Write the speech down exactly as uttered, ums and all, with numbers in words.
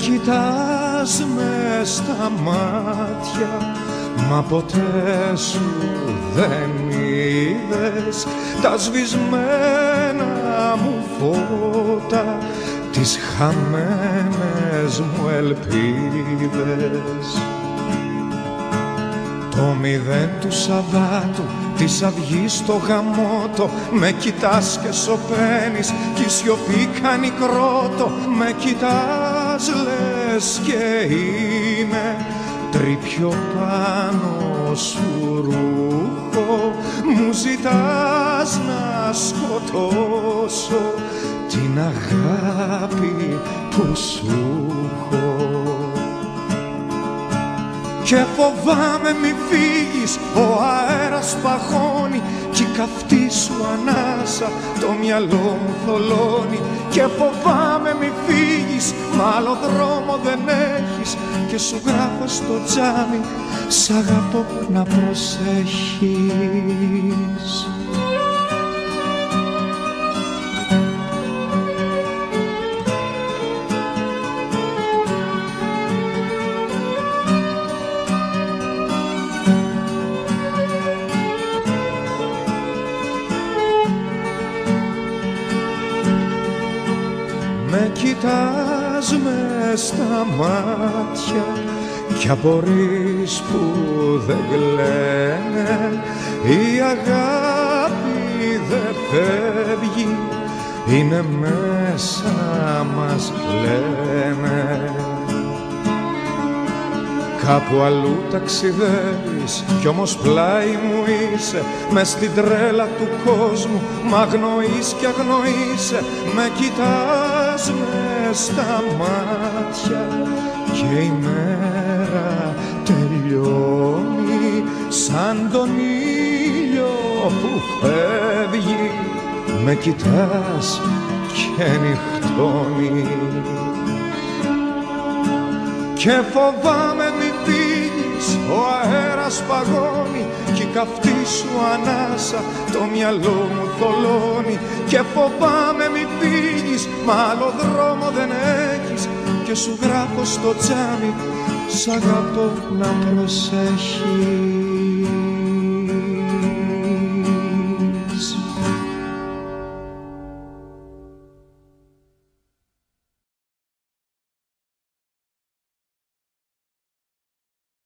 κοιτάς μες στα μάτια, μα ποτέ σου δεν είδες τα σβησμένα μου φώτα, τις χαμένες μου ελπίδες. Το μηδέν του Σαββάτου της αυγής στο γαμότο, με κοιτάς και σωπαίνεις κι η σιωπή κάνει κρότο. Με κοιτάς λες και είμαι τρίπιο πάνω σου ρούχο, μου ζητάς να σκοτώσω την αγάπη που σου έχω. Και φοβάμαι μη φύγεις, ο αέρας παγώνει κι η καυτή σου ανάσα το μυαλό μου θολώνει. Και φοβάμαι μη φύγεις, μ' άλλο δρόμο δεν έχεις, και σου γράφω στο τζάμι σ' αγαπώ να προσέχεις. Με κοιτάς μες στα μάτια κι απορείς που δεν κλαίνε, η αγάπη δεν φεύγει, είναι μέσα μας λένε. Κάπου αλλού ταξιδεύεις κι όμως πλάι μου είσαι, μες στην τρέλα του κόσμου μ' αγνοείς κι αγνοείσαι. Με κοιτάς μες στα μάτια και η μέρα τελειώνει σαν τον ήλιο που φεύγει. Με κοιτάς και νυχτώνει. Και φοβάμαι μη φύγεις, ο αέρας παγώνει κι η καυτή σου ανάσα το μυαλό μου θολώνει. Και φοβάμαι μη φύγεις, μ' άλλο δρόμο δεν έχεις, και σου γράφω στο τζάμι σ' αγαπώ να προσέχεις.